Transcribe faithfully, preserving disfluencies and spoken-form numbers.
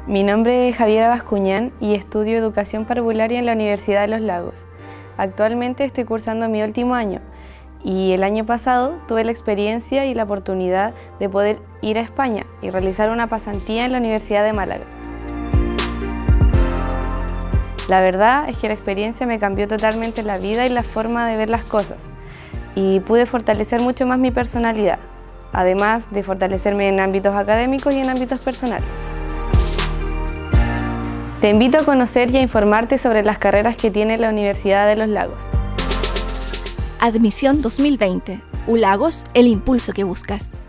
Mi nombre es Javiera Bascuñán y estudio Educación Parvularia en la Universidad de Los Lagos. Actualmente estoy cursando mi último año y el año pasado tuve la experiencia y la oportunidad de poder ir a España y realizar una pasantía en la Universidad de Málaga. La verdad es que la experiencia me cambió totalmente la vida y la forma de ver las cosas y pude fortalecer mucho más mi personalidad, además de fortalecerme en ámbitos académicos y en ámbitos personales. Te invito a conocer y a informarte sobre las carreras que tiene la Universidad de Los Lagos. Admisión dos mil veinte. U Lagos, el impulso que buscas.